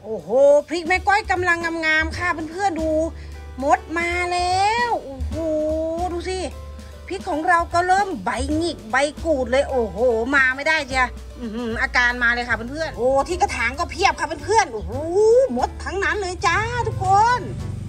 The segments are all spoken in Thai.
โอ้โหพริกแม่ก้อยกำลังงามๆค่ะเพื่อนๆดูมดมาแล้วโอ้โหดูสิพริกของเราก็เริ่มใบหงิกใบกูดเลยโอ้โหมาไม่ได้เชียอาการมาเลยค่ะเพื่อนๆโอ้ที่กระถางก็เพียบค่ะเพื่อนๆโอ้โหมดทั้งนั้นเลยจ้าทุกคน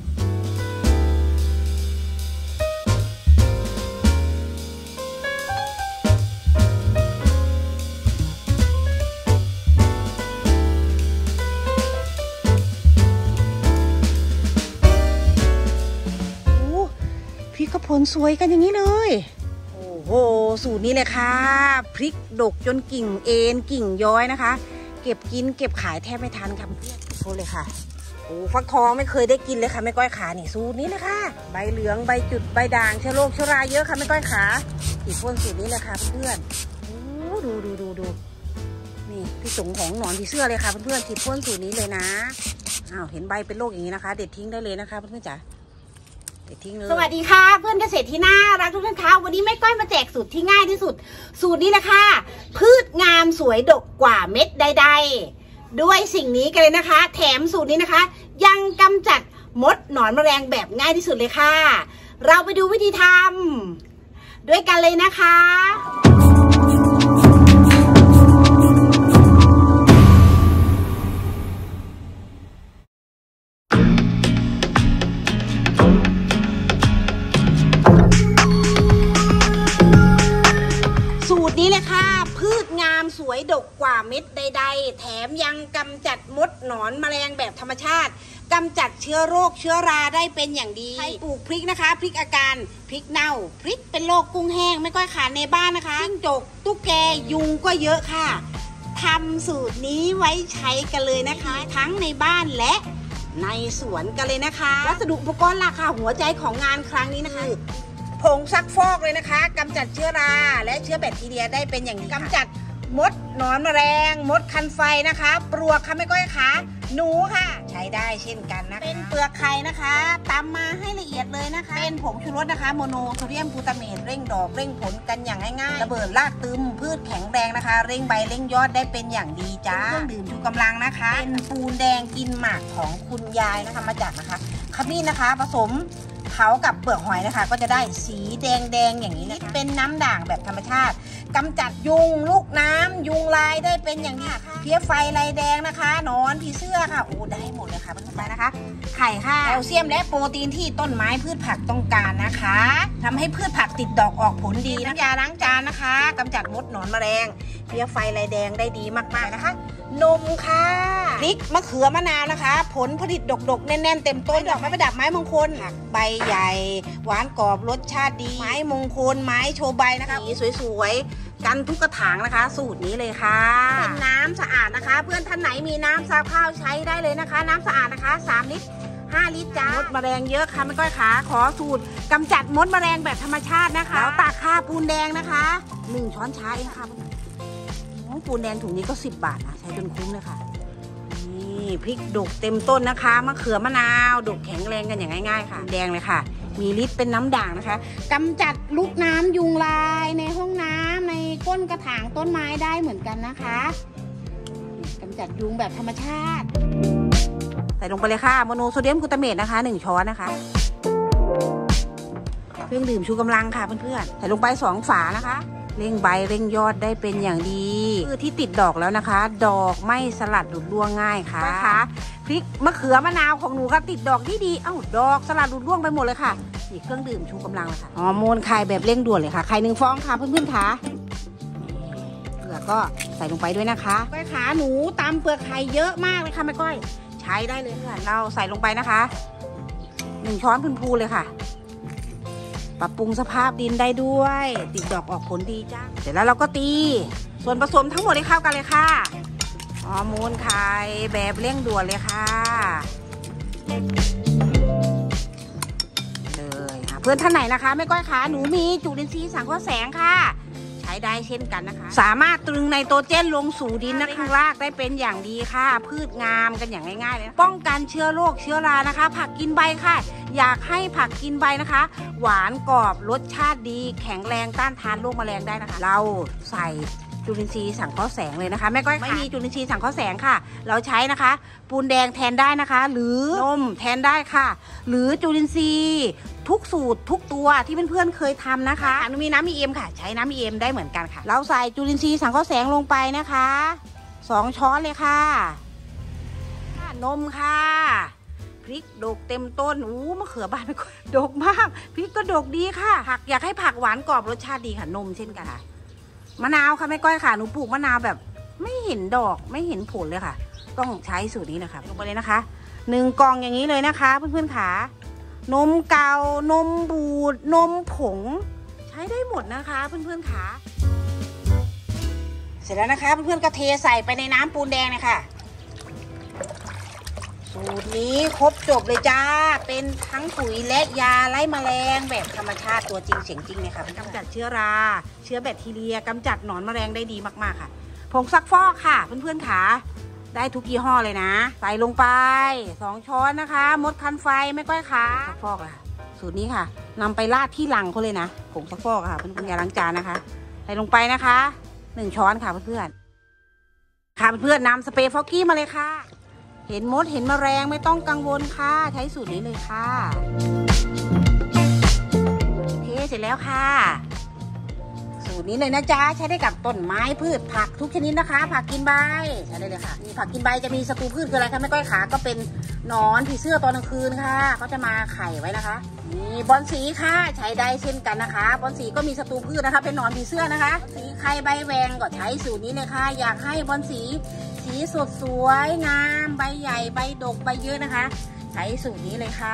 พริกก็ผลสวยกันอย่างนี้เลยโอ้โหสูตรนี้เลยค่ะพริกดกจนกิ่งเอ็นกิ่งย้อยนะคะเก็บกินเก็บขายแทบไม่ทันค่ะเพื่อนโทษเลยค่ะโอ้ฟักทองไม่เคยได้กินเลยค่ะแม่ก้อยขานี่สูตรนี้เลยค่ะใบเหลืองใบจุดใบด่างเชื้อโรคเชื้อราเยอะค่ะแม่ก้อยขาฉีดพ่นสูตรนี้เลยค่ะเพื่อนโอ้ดูนี่พี่สงของหนอนผีเสื้อเลยค่ะเพื่อนฉีดพ่นสูตรนี้เลยนะอ้าวเห็นใบเป็นโรคอย่างนี้นะคะเด็ดทิ้งได้เลยนะคะเพื่อนๆจ๋าสวัสดีค่ะเพื่อนเกษตรที่น่ารักทุกท่านคะวันนี้แม่ก้อยมาแจกสูตรที่ง่ายที่สุดสูตรนี้แหละค่ะพืชงามสวยดกกว่าเม็ดใดๆด้วยสิ่งนี้กันเลยนะคะแถมสูตรนี้นะคะยังกำจัดมดหนอนแมลงแบบง่ายที่สุดเลยค่ะเราไปดูวิธีทำด้วยกันเลยนะคะนี่เลยค่ะพืชงามสวยดกกว่าเม็ดใดๆแถมยังกำจัดมดหนอนแมลงแบบธรรมชาติกำจัดเชื้อโรคเชื้อราได้เป็นอย่างดีใครปลูกพริกนะคะพริกอาการพริกเน่าพริกเป็นโรคกุ้งแห้งไม่ก้อยขาในบ้านนะคะจิ้งจกตุ๊กแกยุงก็เยอะค่ะทำสูตรนี้ไว้ใช้กันเลยนะคะทั้งในบ้านและในสวนกันเลยนะคะวัสดุอุปกรณ์หลักค่ะหัวใจของงานครั้งนี้นะคะผงซักฟอกเลยนะคะกำจัดเชื้อราและเชื้อแบคทีเรียได้เป็นอย่างดีกำจัดมดหนอนแมลงมดคันไฟนะคะปลวกค่ะไม่ก้อยขาหนูค่ะใช้ได้เช่นกันนะคะเป็นเปลือกไข่นะคะตำมาให้ละเอียดเลยนะคะเป็นผงชูรสนะคะโมโนโซเดียมกลูตาเมตเร่งดอกเร่งผลกันอย่างง่ายๆระเบิดรากตึมพืชแข็งแรงนะคะเร่งใบเร่งยอดได้เป็นอย่างดีจ้าเครื่องดื่มชูกำลังนะคะเป็นปูนแดงกินหมากของคุณยายนะคะมาจากนะคะขมิ้นนะคะผสมเขากับเปลือกหอยนะคะก็จะได้สีแดงอย่างนี้นะคะเป็นน้ำด่างแบบธรรมชาติกำจัดยุงลูกน้ำยุงลายได้เป็นอย่างนี้ค่ะเพี้ยไฟลายแดงนะคะหนอนผีเสื้อค่ะโอ้ได้หมดเลยค่ะเพื่อนๆนะคะไข่ค่ะแคลเซียมและโปรตีนที่ต้นไม้พืชผักต้องการนะคะทำให้พืชผักติดดอกออกผลดีน้ำยาล้างจานนะคะกำจัดมดหนอนแมลงเพี้ยไฟลายแดงได้ดีมากๆนะคะนมค่ะพริกมะเขือมะนาวนะคะผลผลิตดกๆแน่นๆเต็มต้นดอกไม้ประดับไม้มงคลใบใหญ่หวานกรอบรสชาติดีไม้มงคลไม้โชว์ใบนะคะสีสวยๆกันทุกกระถางนะคะสูตรนี้เลยค่ะเป็นน้ำสะอาดนะคะเพื่อนท่านไหนมีน้ำซาวข้าวใช้ได้เลยนะคะน้ำสะอาดนะคะ3 ลิตร5 ลิตรจ้ามดแมลงเยอะค่ะไม่ก้อยขาขอสูตรกำจัดมดแมลงแบบธรรมชาตินะคะแล้วตากข้าปูนแดงนะคะ1 ช้อนชาเองค่ะปูนแดงถุงนี้ก็10 บาทนะใช้จนคุ้มเลยค่ะนี่พริกดกเต็มต้นนะคะมะเขือมะนาวดกแข็งแรงกันอย่างง่ายๆค่ะแดงเลยค่ะมีฤทธิ์เป็นน้ำด่างนะคะกำจัดลูกน้ำยุงลายในห้องน้ำในก้นกระถางต้นไม้ได้เหมือนกันนะคะกำจัดยุงแบบธรรมชาติใส่ลงไปเลยค่ะโมโนโซเดียมกลูตาเมตนะคะ1 ช้อนนะคะเครื่องดื่มชูกำลังค่ะเพื่อนๆใส่ลงไป2 ฝานะคะเร่งใบเร่งยอดได้เป็นอย่างดีคือที่ติดดอกแล้วนะคะดอกไม่สลัดหลุดร่วงง่ายค่ะพริกมะเขือมะนาวของหนูค่ะติดดอกดีเอ้าดอกสลัดหลุดร่วงไปหมดเลยค่ะนี่เครื่องดื่มชูกำลังเลยค่ะฮอร์โมนไข่แบบเร่งด่วนเลยค่ะไข่1 ฟองค่ะเพื่อนๆค่ะเปลือกก็ใส่ลงไปด้วยนะคะก้อยขาหนูตำเปลือกไข่เยอะมากเลยค่ะแม่ก้อยใช้ได้เลยค่ะเราใส่ลงไปนะคะ1 ช้อนพูนๆเลยค่ะปรับปรุงสภาพดินได้ด้วยติดดอกออกผลดีจ้าเสร็จแล้วเราก็ตีส่วนผสมทั้งหมดให้เข้ากันเลยค่ะฮอร์โมนไข่แบบเร่งด่วนเลยค่ะเลยค่ะเพื่อนท่านไหนนะคะไม่ก้อยขาหนูมีจุลินทรีย์สังเคราะห์แสงค่ะใช้ได้เช่นกันนะคะสามารถตรึงไนโตรเจนลงสู่ดินนะคะรากได้เป็นอย่างดีค่ะพืชงามกันอย่างง่ายๆเลยป้องกันเชื้อโรคเชื้อรานะคะผักกินใบค่ะอยากให้ผักกินใบนะคะหวานกรอบรสชาติดีแข็งแรงต้านทานโรคแมลงได้นะคะเราใส่จุลินทรีย์สังเคราะห์แสงเลยนะคะแม่ก้อยไม่มีจุลินทรีย์สังเคราะห์แสงค่ะเราใช้นะคะปูนแดงแทนได้นะคะหรือนมแทนได้ค่ะหรือจุลินทรีย์ทุกสูตรทุกตัวที่เพื่อนๆเคยทำนะคะหนูมีน้ำEMค่ะใช้น้ำEMได้เหมือนกันค่ะเราใส่จุลินทรีย์สังเคราะห์แสงลงไปนะคะ2 ช้อนเลยค่ะนมค่ะพริกดกเต็มต้นมะเขือบานไปดกมากพริกก็ดกดีค่ะผักอยากให้ผักหวานกรอบรสชาติดีค่ะนมเช่นกันค่ะมะนาวค่ะแม่ก้อยค่ะหนูปลูกมะนาวแบบไม่เห็นดอกไม่เห็นผลเลยค่ะต้องใช้สูตรนี้นะคะลงไปเลยนะคะ1 กล่องอย่างนี้เลยนะคะเพื่อนๆค่ะนมเก่านมบูดนมผงใช้ได้หมดนะคะเพื่อนๆค่ะเสร็จแล้วนะคะเพื่อนๆก็เทใส่ไปในน้ำปูนแดงนะคะสูตรนี้ครบจบเลยจ้าเป็นทั้งปุ๋ยและยาไล่แมลงแบบธรรมชาติตัวจริงเสียงจริงเลยค่ะกำจัดเชื้อราเชื้อแบคทีเรียกำจัดหนอนแมลงได้ดีมากๆค่ะผงซักฟอกค่ะเพื่อนๆค่ะได้ทุกยี่ห้อเลยนะใส่ลงไป2 ช้อนนะคะมดคันไฟไม่ก้อยค่ะซักฟอกค่ะสูตรนี้ค่ะนำไปราดที่หลังเขาเลยนะผงซักฟอกค่ะเพื่อนๆอย่าล้างจานนะคะใส่ลงไปนะคะ1 ช้อนค่ะเพื่อนๆค่ะเพื่อนๆนำสเปรย์ฟอกกี้มาเลยค่ะเห็นมดเห็นแมลงไม่ต้องกังวลค่ะใช้สูตรนี้เลยค่ะโอเคเสร็จแล้วค่ะสูตรนี้เลยนะจ๊ะใช้ได้กับต้นไม้พืชผักทุกชนิดนะคะผักกินใบใช้ได้เลยค่ะนี่ผักกินใบจะมีศัตรูพืชคืออะไรคะแม่ก้อยขาก็เป็นหนอนผีเสื้อตอนกลางคืนค่ะเขาจะมาไข่ไว้นะคะนี่บอนสีค่ะใช้ได้เช่นกันนะคะบอนสีก็มีศัตรูพืชนะคะเป็นหนอนผีเสื้อนะคะสีไข่ใบแวงก็ใช้สูตรนี้เลยค่ะอยากให้บอนสีสดสวยงามใบใหญ่ใบดกใบเยอะนะคะใช้สูตรนี้เลยค่ะ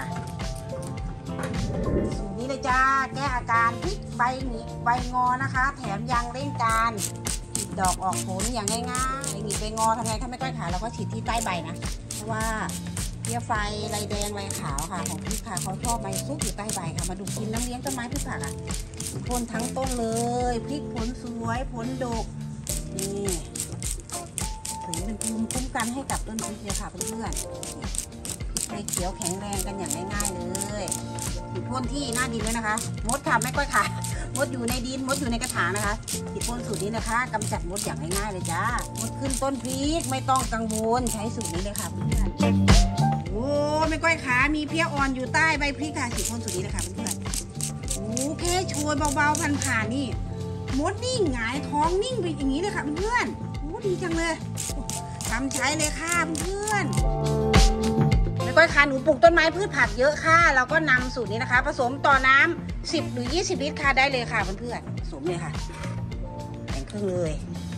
สูตรนี้เลยจ้าแก้อาการพริกใบหงิกใบงอนะคะแถมยังเร่งการติดดอกออกผลอย่างง่ายๆใบหงิกใบงอทำไงถ้าไม่ก้อยขาเราก็ฉีดที่ใต้ใบนะเพราะว่าเพี้ยไฟลายแดงลายขาวค่ะของพริกค่ะเขาชอบใบซุกอยู่ใต้ใบค่ะมาดูกินน้ำเลี้ยงต้นไม้พืชผักอ่ะพ่นทั้งต้นเลยพริกผลสวยผลดกนี่เป็นภูมิคุ้มกันให้กับต้นพริกเลยค่ะเพื่อนๆใบเขียวแข็งแรงกันอย่างง่ายๆเลยฉีดพ่นที่หน้าดินด้วยนะคะมดค่ะไม่ก้อยค่ะมดอยู่ในดินมดอยู่ในกระถางนะคะฉีดพ่นสูตรนี้นะคะกำจัดมดอย่างง่ายๆเลยจ้ามดขึ้นต้นพริกไม่ต้องกังวลใช้สูตรนี้เลยค่ะเพื่อนๆโอ้ไม่ก้อยขามีเพี้ยอ่อนอยู่ใต้ใบพริกค่ะฉีดพ่นสูตรนี้เลยค่ะเพื่อนๆโอ้แค่โชยเบาๆผ่านๆนี่มดนิ่งหงายท้องนิ่งไปอย่างนี้เลยค่ะเพื่อนๆโอ้ดีจังเลยทำใช้เลยค่ะเพื่อนไม่ก้อยค่ะหนูปลูกต้นไม้พืชผักเยอะค่ะเราก็นำสูตรนี้นะคะผสมต่อน้ำ10 หรือ 20 ลิตรค่ะได้เลยค่ะเพื่อนๆผสมเลยค่ะแบ่งครึ่งเลย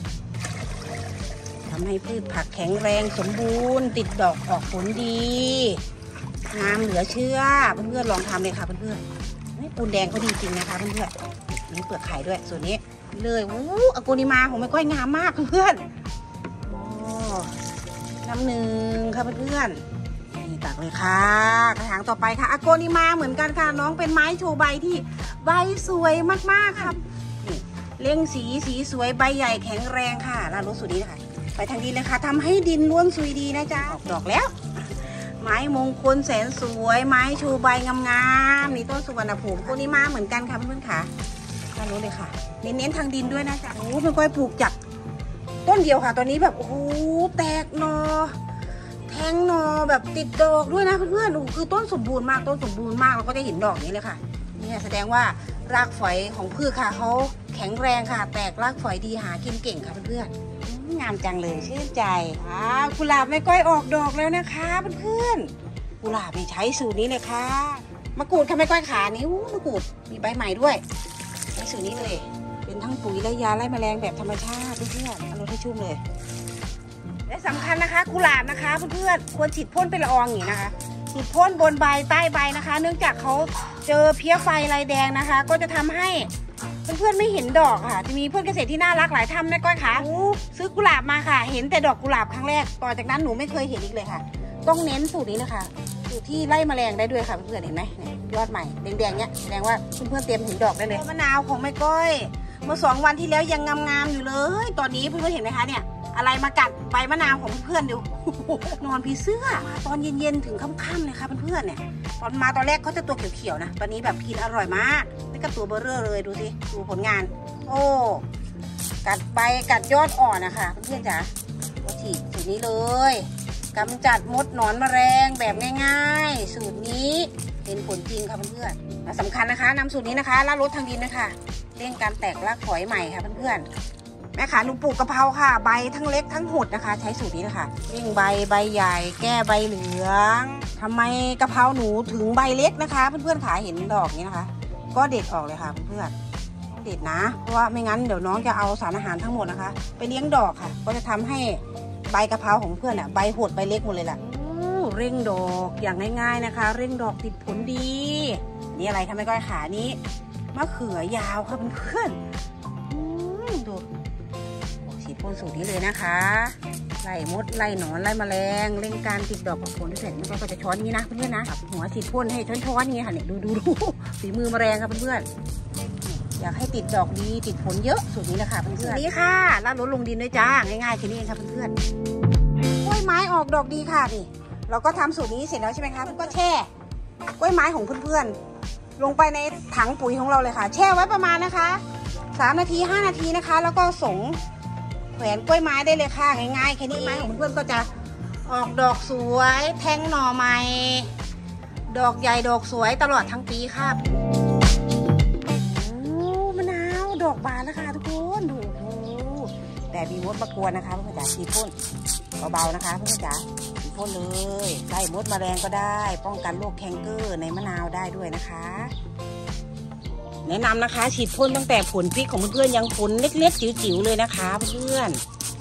ทำให้พืชผักแข็งแรงสมบูรณ์ติดดอกออกผลดีงามเหลือเชื่อเพื่อนๆลองทำเลยค่ะเพื่อนๆปูนแดงเขาดีจริงนะคะเพื่อนๆนี่เปลือกไข่ด้วยส่วนนี้เลยอโกนิมาของไม่ก้อยงามมากเพื่อนน้ำ1ค่ะเพื่อนๆนี่ตักเลยค่ะกระถางต่อไปค่ะอโกนิมาเหมือนกันค่ะน้องเป็นไม้โชว์ใบที่ใบสวยมากๆครับนี่เล่งสีสวยใบใหญ่แข็งแรงค่ะลาดรถสูตรนี้นะคะไปทางดินเลยค่ะทำให้ดินล้วนสวยดีนะจ๊ะออกดอกแล้วไม้มงคลแสนสวยไม้โชว์ใบงามๆนี่ต้นสุวรรณภูมิอโกนิมาเหมือนกันค่ะเพื่อนๆค่ะลาดรถเลยค่ะเน้นทางดินด้วยนะจ๊ะโอ้เป็นก้อยปลูกจากต้นเดียวค่ะตอนนี้แบบโอ้โหแตกหนอแทงหนอแบบติดดอกด้วยนะเพื่อนๆคือต้นสมบูรณ์มากต้นสมบูรณ์มากเราก็จะเห็นดอกนี้เลยค่ะนี่แสดงว่ารากฝอยของพืชค่ะเขาแข็งแรงค่ะแตกรากฝอยดีหากินเก่งค่ะเพื่อนๆงามจังเลยชื่นใจกุหลาบไม่ก้อยออกดอกแล้วนะคะเพื่อนๆกุหลาบมีใช้สูตรนี้เลยค่ะมะกรูดค่ะไม่ก้อยขานิ้วมะกรูดมีใบใหม่ด้วยใช้สูตรนี้เลยเป็นทั้งปุ๋ยและยาไล่แมลงแบบธรรมชาติเพื่อนๆเอารถให้ชุ่มเลยและสำคัญนะคะกุหลาบนะคะเพื่อนๆควรฉีดพ่นเป็นละอองอย่างนี้นะคะฉีดพ่นบนใบใต้ใบนะคะเนื่องจากเขาเจอเพี้ยไฟลายแดงนะคะก็จะทำให้เพื่อนๆไม่เห็นดอกค่ะจะมีเพื่อนเกษตรที่น่ารักหลายท่านนะก้อยค่ะซื้อกุหลาบมาค่ะเห็นแต่ดอกกุหลาบครั้งแรกต่อจากนั้นหนูไม่เคยเห็นอีกเลยค่ะต้องเน้นสูตรนี้นะคะสูตรที่ไล่แมลงได้ด้วยค่ะเพื่อนๆเห็นไหมยอดใหม่แดงๆเนี้ยแสดงว่าเพื่อนๆเตรียมเห็นดอกได้เลยมะนาวของแม่ก้อยเมื่อ2 วันที่แล้วยังงามๆอยู่เลยตอนนี้เพื่อนๆเห็นไหมคะเนี่ยอะไรมากัดใบมะนาวของเพื่อนๆดูนอนผีเสื้อมาตอนเย็นๆถึงค่ำๆเลยค่ะเพื่อนๆเนี่ยตอนมาตอนแรกเขาจะตัวเขียวๆนะตอนนี้แบบกินอร่อยมากนี่ก็ตัวเบอร์เร่อเลยดูสิดูผลงานโอ้กัดใบกัดยอดอ่อนนะคะเพื่อนๆจ๋าก็ฉีดสูตรนี้เลยกำจัดมดหนอนแมลงแบบง่ายๆสูตรนี้เป็นผลจริงค่ะเพื่อนๆและสำคัญนะคะนำสูตรนี้นะคะล่ารถทางดินนะคะเร่งการแตกรากฝอยใหม่ค่ะเพื่อนๆแม่ขาหนูปลูกกะเพราค่ะใบทั้งเล็กทั้งหดนะคะใช้สูตรนี้นะคะเร่งใบใหญ่แก้ใบเหลืองทำไมกะเพราหนูถึงใบเล็กนะคะเพื่อนๆขาเห็นดอกนี้นะคะก็เด็ดออกเลยค่ะเพื่อนๆเด็ดนะเพราะว่าไม่งั้นเดี๋ยวน้องจะเอาสารอาหารทั้งหมดนะคะไปเลี้ยงดอกค่ะก็จะทำให้ใบกะเพราของเพื่อนอ่ะใบหดใบเล็กหมดเลยล่ะเร่งดอกอย่างง่ายๆนะคะเร่งดอกติดผลดีนี่อะไรคะแม่ก้อยขานี้มะเขือยาวค่ะเพื่อนๆดูฉีดพ่นสูตรนี้เลยนะคะไล่มดไล่หนอนไล่แมลงเร่งการติดดอกผลเสร็จแม่ก้อยก็จะช้อนนี้นะเพื่อนๆนะหัวฉีดพ่นให้ช้อนๆนี้ค่ะเนี่ยดูฝีมือแมลงค่ะเพื่อนๆอยากให้ติดดอกดีติดผลเยอะสูตรนี้แหละค่ะเพื่อนๆนี่ค่ะแล้วลดลงดินด้วยจ้าง่ายๆแค่นี้เองค่ะเพื่อนๆกล้วยไม้ออกดอกดีค่ะนี่เราก็ทำสูตรนี้เสร็จแล้วใช่ไหมคะก็แช่กล้วยไม้ของเพื่อนๆลงไปในถังปุ๋ยของเราเลยค่ะแช่ไว้ประมาณนะคะ3 นาที 5 นาทีนะคะแล้วก็ส่งแขวนกล้วยไม้ได้เลยค่ะง่ายๆแค่นี้ไม้ของเพื่อนๆก็จะออกดอกสวยแทงหน่อใหม่ดอกใหญ่ดอกสวยตลอดทั้งปีค่ะมะนาวดอกบานแล้วค่ะทุกคนดูแต่มีมดมากวนนะคะเพื่อนๆจ๋าฉีดพ่นเบาๆนะคะเพื่อนๆจ๋าฉีดพ่นเลยไล่มดแมลงก็ได้ป้องกันโรคแคนเกอร์ในมะนาวได้ด้วยนะคะแนะนำนะคะฉีดพ่นตั้งแต่ผลพริกของเพื่อนๆยังผลเล็กๆจิ๋วๆเลยนะคะเพื่อน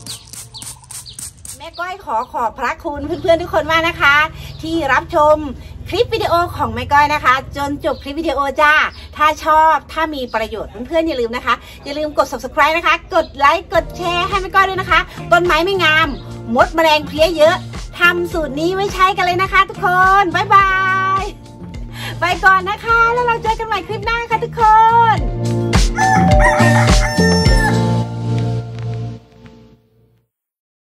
แม่ก้อยขอบพระคุณเพื่อนๆทุกคนมากนะคะที่รับชมคลิปวิดีโอของแม่ก้อยนะคะจนจบคลิปวิดีโอจ้าถ้าชอบถ้ามีประโยชน์เพื่อนๆอย่าลืมนะคะอย่าลืมกด subscribe นะคะกดไลค์กดแชร์ให้แม่ก้อยด้วยนะคะต้นไม้ไม่งามมดแมลงเพลี้ยเยอะทำสูตรนี้ไว้ใช้กันเลยนะคะทุกคนบ๊ายบายไปก่อนนะคะแล้วเราเจอกันใหม่คลิปหน้า